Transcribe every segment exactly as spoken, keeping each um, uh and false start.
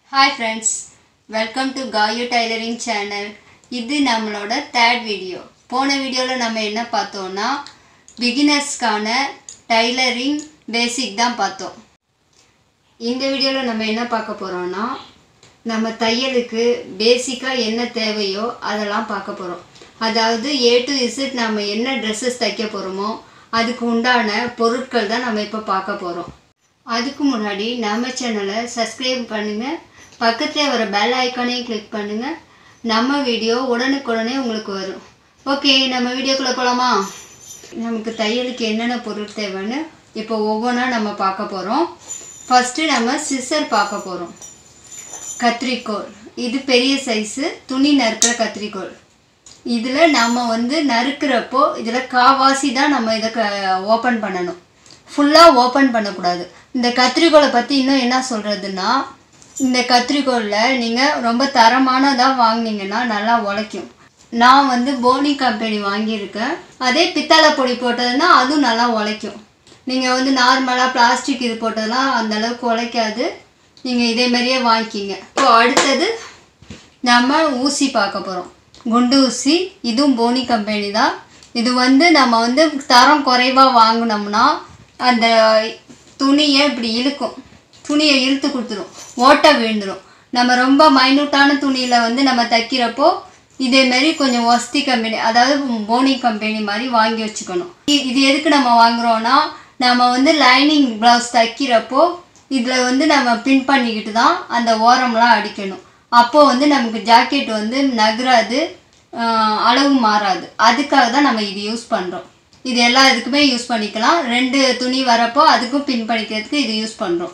Hi friends, welcome to Gayu Tailoring channel. இது நம்மளோட third video. போன வீடியோல நம்ம என்ன பார்த்தோம்னா beginnersக்கான tailoring basic தான் பார்த்தோம். இந்த வீடியோல நம்ம என்ன பார்க்க போறோம்னா நம்ம தையலுக்கு பேசிக்கா என்ன தேவையோ அதெல்லாம் பார்க்க போறோம். அதாவது A to Z நம்ம என்ன dresses தைக்க போறோமோ அதுக்கு உண்டான பொருட்கள் தான் நம்ம இப்ப பார்க்க போறோம். அதுக்கு முன்னாடி நம்ம சேனலை சப்ஸ்கிரைப் பண்ணுங்க, பக்கத்துல வர பெல் ஐகானையும் கிளிக் பண்ணுங்க. நம்ம வீடியோ உடனுக்குடனே உங்களுக்கு வரும். ஓகே, நம்ம வீடியோக்குள்ள போலாமா? நமக்கு தையலுக்கு என்னென்ன பொருள் தேவைன்னு இப்போ ஒவ்வொன்றா நம்ம பார்க்க போறோம். ஃபர்ஸ்ட் நம்ம சிசர் பார்க்க போறோம். கத்திரிக்கோல், இது பெரிய சைஸ் துணி நறுக்கிற கத்திரிக்கோல். இதுல நம்ம வந்து நறுக்கிறப்போ இதுல காவாசி தான் நம்ம இத ஓபன் பண்ணணும். ஃபுல்லா ஓபன் பண்ண கூடாது. இந்த கத்திரிக்கோலை பத்தி இன்னும் என்ன சொல்றதுன்னா, இந்த கத்திரிக்கோல்ல நீங்க ரொம்ப தரமானதா வாங்குனீங்கன்னா நல்லா உழைக்கும். நான் வந்து போனி கம்பெனி வாங்கி இருக்கேன். அதே பித்தளை பொடி போட்டதுன்னா அதுவும் நல்லா உழைக்கும். நீங்க வந்து நார்மலா பிளாஸ்டிக் இது போட்டதெல்லாம் அந்த அளவுக்கு உழைக்காது. நீங்க இதே மாதிரியே வாங்கிக்கிங்க. இப்போ அடுத்தது நம்ம ஊசி பார்க்க போறோம். குண்டு ஊசி, இதுவும் போனி கம்பெனி தான். இது வந்து நம்ம வந்து தரம் குறைவா வாங்குனோம்னா அந்த துணியை இப்படி இழுக்கும், துணியை இழுத்து கொடுத்துரும், ஓட்டை விழுந்துடும். நம்ம ரொம்ப மைனூட்டான துணியில் வந்து நம்ம தைக்கிறப்போ இதே மாதிரி கொஞ்சம் ஒஸ்தி கம்பெனி, அதாவது போனி கம்பெனி மாதிரி வாங்கி வச்சுக்கணும். இது எதுக்கு நம்ம வாங்குறோன்னா, நம்ம வந்து லைனிங் ப்ளவுஸ் தைக்கிறப்போ இதில் வந்து நம்ம பின் பண்ணிக்கிட்டு தான் அந்த ஓரம்லாம் அடிக்கணும். அப்போது வந்து நமக்கு ஜாக்கெட் வந்து நகராது, அளவு மாறாது. அதுக்காக தான் நம்ம இது யூஸ் பண்ணுறோம். இது எல்லா இதுக்குமே யூஸ் பண்ணிக்கலாம். ரெண்டு துணி வரப்போ அதுக்கும் பின் பண்ணிக்கிறதுக்கு இது யூஸ் பண்ணுறோம்.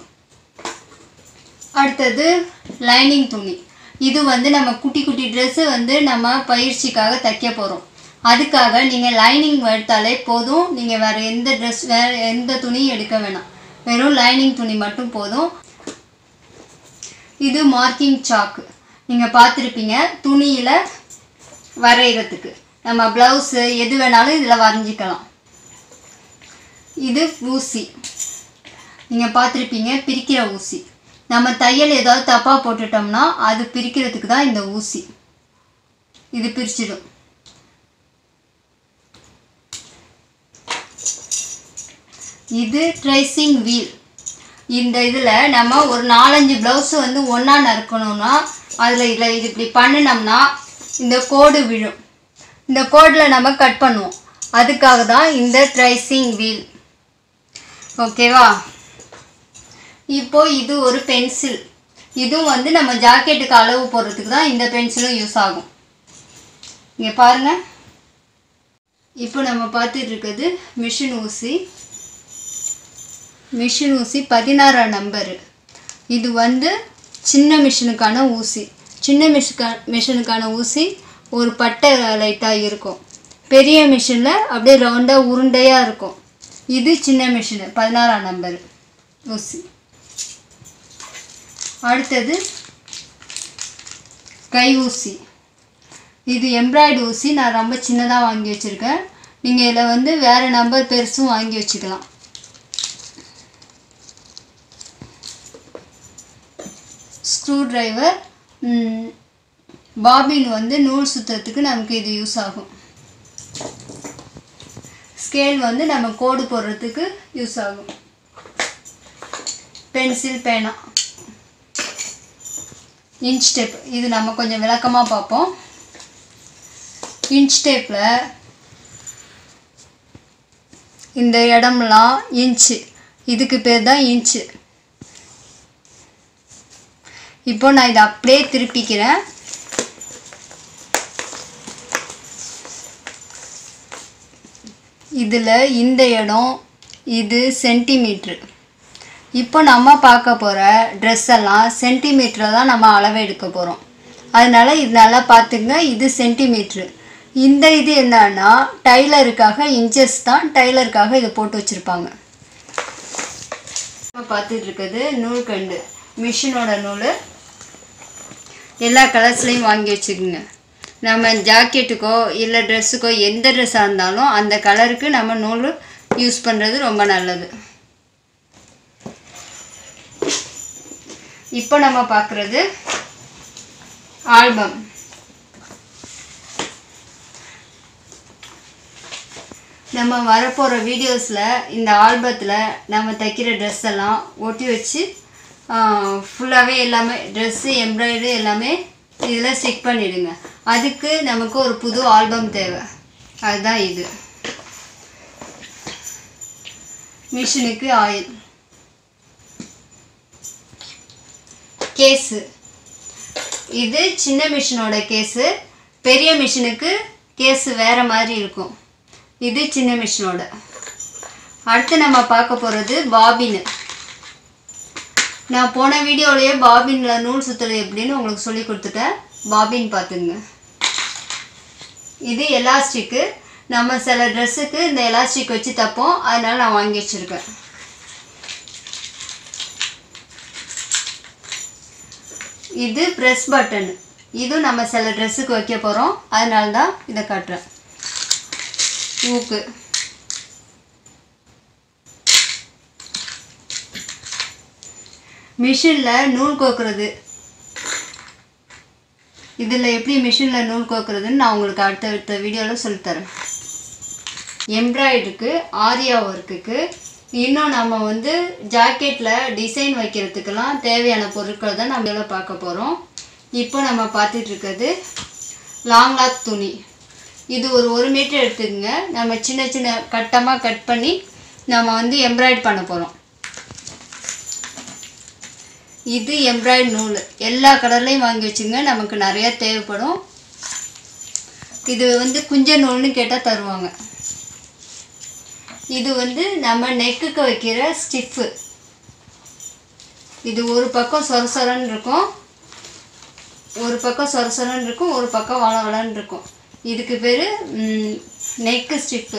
அடுத்தது லைனிங் துணி. இது வந்து நம்ம குட்டி குட்டி ட்ரெஸ்ஸு வந்து நம்ம பயிற்சிக்காக தைக்க போகிறோம். அதுக்காக நீங்கள் லைனிங் எடுத்தாலே போதும். நீங்கள் வேறு எந்த ட்ரெஸ் வேறு எந்த துணியும் எடுக்க வேணாம், வெறும் லைனிங் துணி மட்டும் போதும். இது மார்க்கிங் சாக்கு, நீங்கள் பார்த்துருப்பீங்க துணியில் வரைகிறதுக்கு. நம்ம ப்ளவுஸு எது வேணாலும் இதில் வரைஞ்சிக்கலாம். இது ஊசி, நீங்கள் பார்த்துருப்பீங்க பிரிக்கிற ஊசி. நம்ம தையல் ஏதாவது தப்பாக போட்டுட்டோம்னா அது பிரிக்கிறதுக்கு தான் இந்த ஊசி. இது பிரிச்சிடும். இது ட்ரேசிங் வீல். இந்த இதில் நம்ம ஒரு நாலஞ்சு ப்ளவுஸு வந்து ஒன்றா நறுக்கணும்னா அதில் இதில் இது இப்படி பண்ணினோம்னா இந்த கோடு விழும். இந்த கோடில் நம்ம கட் பண்ணுவோம். அதுக்காக தான் இந்த ட்ரேசிங் வீல். ஓகேவா? இப்போ இது ஒரு பென்சில். இதுவும் வந்து நம்ம ஜாக்கெட்டுக்கு அளவு போடுறதுக்கு தான் இந்த பென்சிலும் யூஸ் ஆகும். இங்கே பாருங்க, இப்போ நம்ம பார்த்துட்டு இருக்கிறது மிஷின் ஊசி. மிஷின் ஊசி பதினாறாம் நம்பரு. இது வந்து சின்ன மிஷினுக்கான ஊசி. சின்ன மிஷினுக்கா மிஷினுக்கான ஊசி ஒரு பட்டை லைட்டாக இருக்கும். பெரிய மிஷினில் அப்படியே ரவுண்டாக உருண்டையாக இருக்கும். இது சின்ன மிஷினு, பதினாறாம் நம்பரு ஊசி. அடுத்தது கை ஊசி. இது எம்ப்ராய்டு ஊசி. நான் ரொம்ப சின்னதாக வாங்கி வச்சுருக்கேன். நீங்கள் இதில் வந்து வேறு நம்பர் பெருசும் வாங்கி வச்சுக்கலாம். ஸ்க்ரூ டிரைவர், பாபின் வந்து நூல் சுற்றுறதுக்கு நமக்கு இது யூஸ் ஆகும். ஸ்கேல் வந்து நம்ம கோடு போடுறதுக்கு யூஸ் ஆகும். பென்சில், பேனா, இன்ச் டேப். இது நம்ம கொஞ்சம் விளக்கமாக பார்ப்போம். இன்ச் டேப்பில் இந்த இடம்லாம் இன்ச்சு, இதுக்கு பேர் தான் இன்ச்சு. இப்போ நான் இதை அப்படியே திருப்பிக்கிறேன். இதில் இந்த இடம் இது சென்டிமீட்ரு. இப்போ நம்ம பார்க்க போகிற ட்ரெஸ் எல்லாம் சென்டிமீட்டரில் தான் நம்ம அளவு எடுக்க போகிறோம். அதனால இது நல்லா பார்த்துங்க, இது சென்டிமீட்ரு. இந்த இது என்னன்னா டைலருக்காக இன்ச்சஸ் தான், டைலருக்காக இதை போட்டு வச்சுருப்பாங்க. இப்போ பார்த்துட்டு இருக்கிறது நூல்கண்டு, மிஷினோட நூல். எல்லா கலர்ஸ்லையும் வாங்கி வச்சுக்கோங்க. நம்ம ஜாக்கெட்டுக்கோ இல்லை ட்ரெஸ்ஸுக்கோ எந்த ட்ரெஸ்ஸாக இருந்தாலும் அந்த கலருக்கு நம்ம நூல் யூஸ் பண்ணுறது ரொம்ப நல்லது. இப்போ நம்ம பார்க்குறது ஆல்பம். நம்ம வரப்போகிற வீடியோஸில் இந்த ஆல்பத்தில் நம்ம தைக்கிற ட்ரெஸ் எல்லாம் ஒட்டி வச்சு ஃபுல்லாகவே எல்லாமே ட்ரெஸ்ஸு எம்ப்ராய்டரி எல்லாமே இதில் ஸ்டிக் பண்ணிவிடுங்க. அதுக்கு நமக்கு ஒரு புது ஆல்பம் தேவை. அதுதான் இது. மிஷினுக்கு ஆயில், கேஸு. இது சின்ன மிஷினோட கேஸு. பெரிய மிஷினுக்கு கேஸு வேறு மாதிரி இருக்கும். இது சின்ன மிஷினோட. அடுத்து நம்ம பார்க்க போகிறது பாபின். நான் போன வீடியோலேயே பாபினில் நூல் சுற்றுறது எப்படின்னு உங்களுக்கு சொல்லி கொடுத்துட்டேன். பாபின் பார்த்துங்க. இது எலாஸ்டிக்கு. நம்ம சில ட்ரெஸ்ஸுக்கு இந்த எலாஸ்டிக் வச்சு தைப்போம், அதனால் நான் வாங்கி வச்சுருக்கேன். இது ப்ரெஸ் பட்டன். இதுவும் நம்ம சில ட்ரெஸ்ஸுக்கு வைக்க போகிறோம், அதனால தான் இதை காட்டுறேன். ஊக்கு, மிஷினில் நூல் கோக்குறது. இதில் எப்படி மிஷினில் நூல் கோக்குறதுன்னு நான் உங்களுக்கு அடுத்த அடுத்த வீடியோவில் சொல்லித்தரேன். எம்ப்ராய்டருக்கு, ஆரியா ஒர்க்குக்கு, இன்னும் நம்ம வந்து ஜாக்கெட்டில் டிசைன் வைக்கிறதுக்கெல்லாம் தேவையான பொருட்கள் தான் நம்ம இதில் பார்க்க போகிறோம். இப்போ நம்ம பார்த்துட்ருக்கிறது லாங் லாக் துணி. இது ஒரு ஒரு மீட்டர் எடுத்துக்கங்க. நம்ம சின்ன சின்ன கட்டமாக கட் பண்ணி நம்ம வந்து எம்ப்ராய்ட் பண்ண போகிறோம். இது எம்ப்ராய்டு நூல். எல்லா கலர்லையும் வாங்கி வச்சுங்க, நமக்கு நிறையா தேவைப்படும். இது வந்து குஞ்ச நூல்னு கேட்டால் தருவாங்க. இது வந்து நம்ம நெக்குக்கு வைக்கிற ஸ்டிஃப்பு. இது ஒரு பக்கம் சொர சொரன்னு இருக்கும், ஒரு பக்கம் சொர சொரன்னு இருக்கும், ஒரு பக்கம் வள வளன்னு இருக்கும். இதுக்கு பேர் நெக்கு ஸ்டிஃப்பு.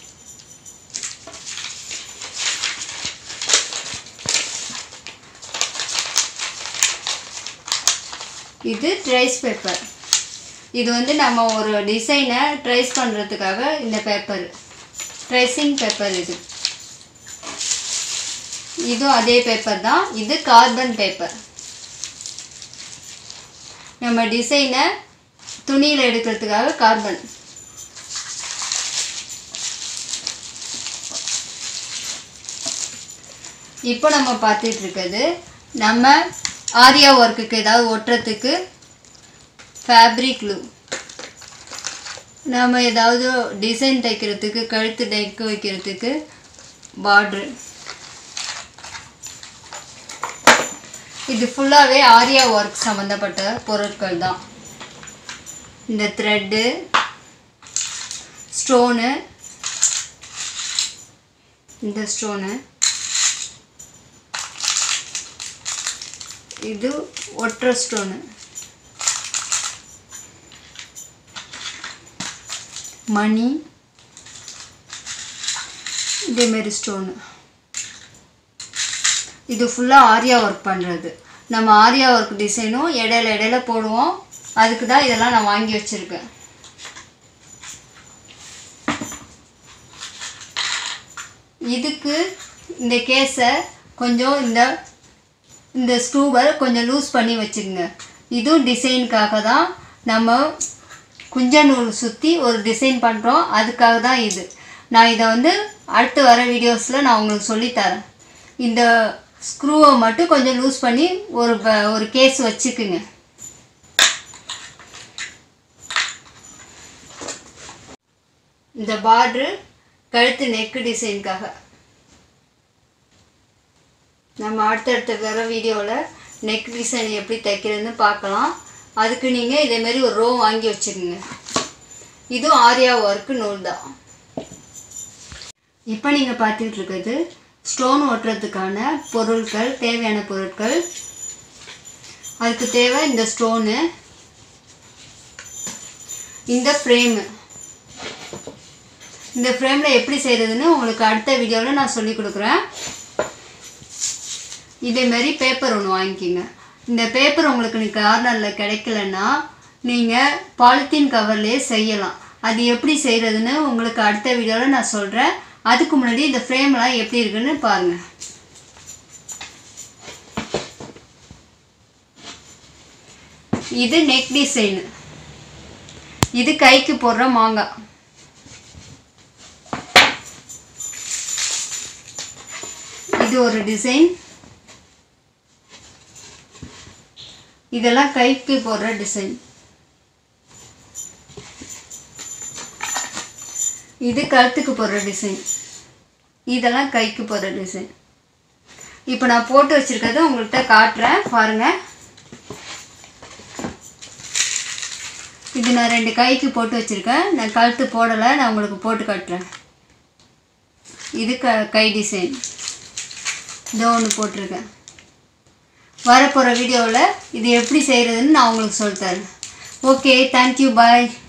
இது ட்ரேஸ் பேப்பர். இது வந்து நம்ம ஒரு டிசைனை ட்ரேஸ் பண்ணுறதுக்காக இந்த பேப்பர், ட்ரேசிங் பேப்பர். இது இதுவும் அதே பேப்பர் தான். இது கார்பன் பேப்பர். நம்ம டிசைனை துணியில் எடுக்கிறதுக்காக கார்பன். இப்போ நம்ம பார்த்துட்டு இருக்கிறது நம்ம ஆரியா ஒர்க்குக்கு ஏதாவது ஒட்டுறதுக்கு ஃபேப்ரிக் க்ளூ. நம்ம ஏதாவது டிசைன் தைக்கிறதுக்கு, கழுத்து தைக்க வைக்கிறதுக்கு பார்ட்ரு. இது ஃபுல்லாகவே ஆரியா ஒர்க் சம்மந்தப்பட்ட பொருட்கள் தான். இந்த த்ரெட்டு, ஸ்டோனு, இந்த ஸ்டோனு, இது ஒற்றை ஸ்டோனு, மணி, இதேமாரி ஸ்டோனு. இது ஃபுல்லாக ஆரியா ஒர்க் பண்ணுறது. நம்ம ஆரியா ஒர்க் டிசைனும் இடையில இடையில போடுவோம். அதுக்கு தான் இதெல்லாம் நான் வாங்கி வச்சுருக்கேன். இதுக்கு இந்த கேஸை கொஞ்சம் இந்த இந்த ஸ்க்ரூவை கொஞ்சம் லூஸ் பண்ணி வச்சுக்கோங்க. இதுவும் டிசைனுக்காக தான். நம்ம குஞ்ச நூல் சுற்றி ஒரு டிசைன் பண்ணுறோம், அதுக்காக தான் இது. நான் இதை வந்து அடுத்து வர வீடியோஸில் நான் உங்களுக்கு சொல்லித்தரேன். இந்த ஸ்க்ரூவை மட்டும் கொஞ்சம் லூஸ் பண்ணி ஒரு ஒரு கேஸ் வச்சுக்குங்க. இந்த பார்ட்ரு கழுத்து நெக்கு டிசைனுக்காக. நம்ம அடுத்தடுத்த வர வீடியோவில் நெக் டிசைன் எப்படி தைக்கிறதுன்னு பார்க்கலாம். அதுக்கு நீங்கள் இதேமாரி ஒரு ரோ வாங்கி வச்சுக்கோங்க. இதுவும் ஆரியா ஒர்க்கு நூல் தான். இப்போ நீங்கள் பார்த்துட்டு இருக்கிறது ஸ்டோன் ஒட்டுறதுக்கான பொருட்கள், தேவையான பொருட்கள். அதுக்கு தேவை இந்த ஸ்டோனு, இந்த ஃப்ரேமு. இந்த ஃப்ரேமில் எப்படி செய்கிறதுன்னு உங்களுக்கு அடுத்த வீடியோவில் நான் சொல்லி கொடுக்குறேன். இதேமாரி பேப்பர் ஒன்று வாங்கிக்கிங்க. இந்த பேப்பர் உங்களுக்கு கார்னரில் கிடைக்கலன்னா நீங்கள் பாலித்தீன் கவர்லேயே செய்யலாம். அது எப்படி செய்கிறதுன்னு உங்களுக்கு அடுத்த வீடியோவில் நான் சொல்கிறேன். அதுக்கு முன்னாடி இந்த ஃப்ரேம்லாம் எப்படி இருக்குன்னு பாருங்கள். இது நெக் டிசைன். இது கைக்கு போடுற மாங்காய். இது ஒரு டிசைன். இதெல்லாம் கைக்கு போடுற டிசைன். இது கழுத்துக்கு போடுற டிசைன். இதெல்லாம் கைக்கு போடுற டிசைன். இப்போ நான் போட்டு வச்சிருக்கிறத உங்கள்கிட்ட காட்டுறேன் பாருங்கள். இது நான் ரெண்டு கைக்கு போட்டு வச்சுருக்கேன். நான் கழுத்து போடலை, நான் உங்களுக்கு போட்டு காட்டுறேன். இது க கை டிசைன். இதோ ஒன்று போட்டிருக்கேன். வரப்போகிற வீடியோவில் இது எப்படி செய்கிறதுன்னு நான் உங்களுக்கு சொல்லித்தரேன். ஓகே, தேங்க்யூ, பாய்.